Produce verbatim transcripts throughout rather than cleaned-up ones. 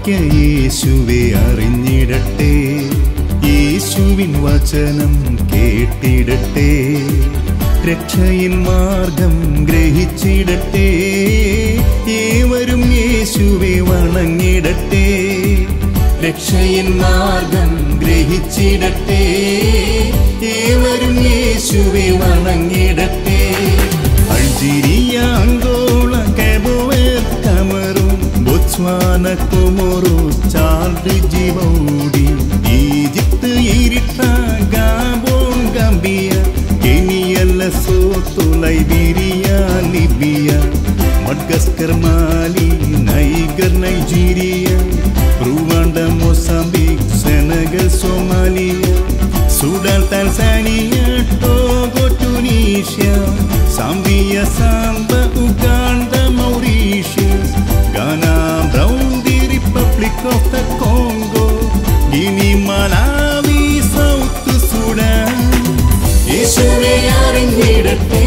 യേശുവെ അറിഞ്ഞിടട്ടെ, യേശുവിൻ വചനം കേട്ടിടട്ടെ, രക്ഷയിൻ മാർഗം ഗ്രഹിച്ചിടട്ടെ, ഏവരും യേശുവെ വണങ്ങിടട്ടെ, രക്ഷയിൻ മാർഗം ഗ്രഹിച്ചിടട്ടെ, ഏവരും യേശുവെ വണങ്ങിടട്ടെ. Algeria, Angola, Cabo Verde, Cameroon, Botswana, Comoro, Chad, Djibouti, Egypt, Eritrea, Gabon, Gambia, Kenya, Lesotho, Liberia, Libya, Madagascar, Mali, Niger, Nigeria, Rwanda, Mozambique, Senegal, Somalia, Sudan, Tanzania, Togo, Tunisia, Zambia, സാംബ, Uganda, Mauritius, Ghana, Burundi, Republic of the Congo, Guinea, Malawi, South Sudan. യേശുവെ അറിഞ്ഞിടട്ടെ,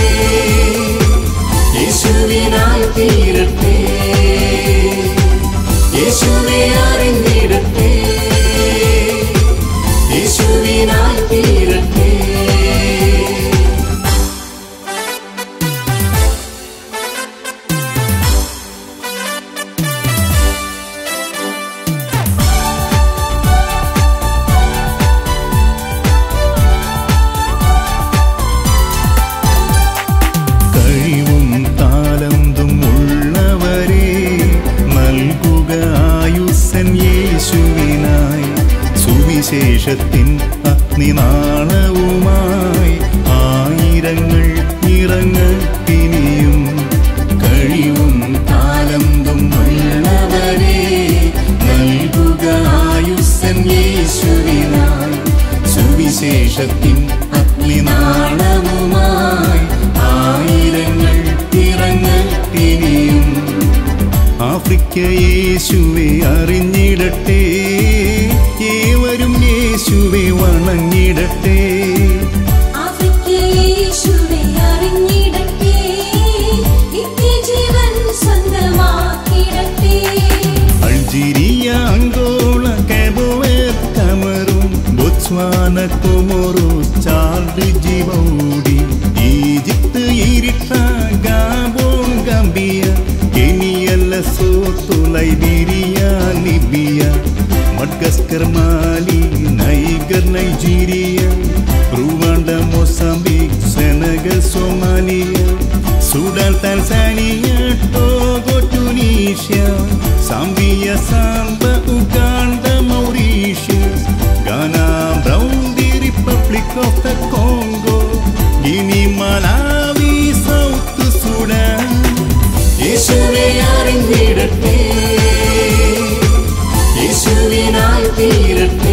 യേശുവിനായി തീരട്ടെ, യേശുവെ അറിഞ്ഞിടട്ടെ, യേശുവിനായി തീരട്ടെ. കഴിവും താലന്തും ഉള്ളവരെ നൽകുക ആയുസ്സൻ യേശുവിനായി, സുവിശേഷത്തിൻ അഗ്നിനാളവുമായി ആയിരങ്ങൾ ഇറങ്ങത്തിനിയും. കഴിവും താലന്തും ഉള്ളവരെ നൽകുക ആയുസ്സൻ യേശുവിനായി, സുവിശേഷത്തിൻ അഗ്നിനാളവുമായി ആയിരങ്ങൾ ഇറങ്ങത്തിനിയും. ആഫ്രിക്ക യേശുവെ അറിഞ്ഞിടട്ടെ, ഏവരും യേശുവെ വണങ്ങിടട്ടെ, ആഫ്രിക്ക യേശുവെ അറിഞ്ഞിടട്ടെ, നിത്യജീവൻ സ്വന്തമാക്കിടട്ടെ. Algeria, Angola, Cabo Verde, Cameroon, Botswana, Comoro, Chad, Djibouti, Egypt, Eritrea, Gabon, Gambia, Kenya, Lesotho, Liberia, Libya, Madagascar, Mali, Niger, Nigeria, Rwanda, Mozambique, Senegal, Somalia, Sudan, Tanzania, Togo, Tunisia, Zambia, സാംബ, Uganda, Mauritius, Ghana, Burundi, Republic of the Congo, Guinea, Malawi, South Sudan. യേശുവെ അറിഞ്ഞിടട്ടെ, യേശുവിനായി തീരട്ടെ,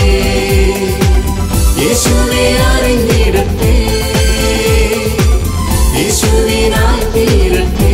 യേശുവെ അറിഞ്ഞിടട്ടെ, യേശുവിനായി തീരട്ടെ.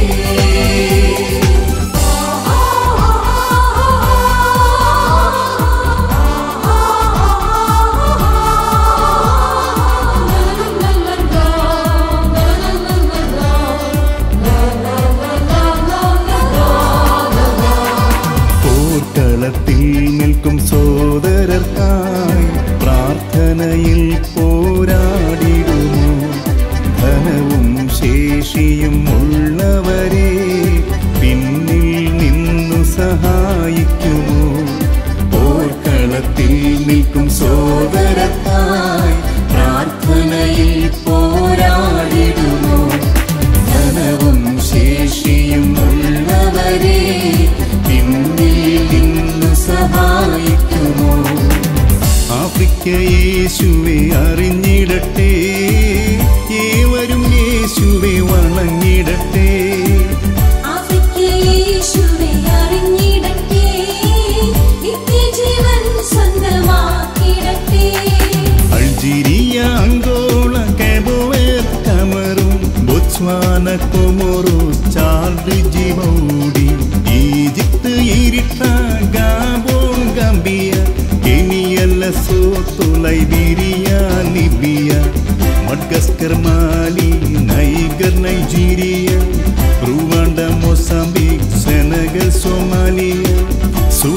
പോർക്കളത്തിൽ നിൽക്കും സോദരർക്കായി പ്രാർത്ഥനയിൽ പോരാടിടുമോ, ധനവും ശേഷിയും ഉള്ളവരെ പിന്നിൽ നിന്നു സഹായിക്കുമോ. പോർക്കളത്തിൽ നിൽക്കും സോദരർക്കായി പ്രാർത്ഥനയിൽ പോരാടിടുമോ, ധനവും ശേഷിയും ഉള്ളവരെ പിന്നിൽ നിന്നു സഹായിക്കുമോ. ആഫ്രിക്ക യേശുവെ അറിഞ്ഞിടട്ടെ, ഏവരും യേശുവെ വണങ്ങിടട്ടെ, ആഫ്രിക്ക യേശുവെ അറിഞ്ഞിടട്ടെ, നിത്യജീവൻ സ്വന്തമാക്കിടട്ടെ. Algeria, Angola, Cabo Verde, Cameroon, Botswana, Comoro, Chad, Djibouti, Egypt, Eritrea, Gabon, Gambia, Kenya, Lesotho, Liberia, Libya, Madagascar, Mali, Niger, Nigeria, Rwanda, Mozambique, Senegal, Somalia,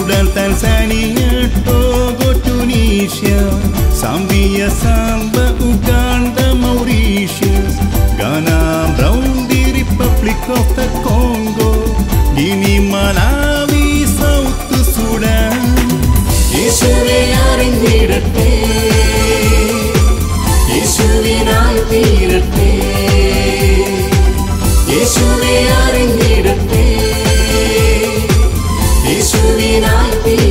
Tanzania, Togo, Tunisia, Zambia, Samba, Uganda, Mauritius, Ghana, Burundi, Republic of the Congo, Guinea, Malawi, South Sudan. യേശുവേ അറിഞ്ഞിടട്ടെ, യേശുവിനാൽ തീരട്ടെ, യേശുവേ അറിഞ്ഞിടട്ടെ, യേശുവിനാൽ തീരട്ടെ.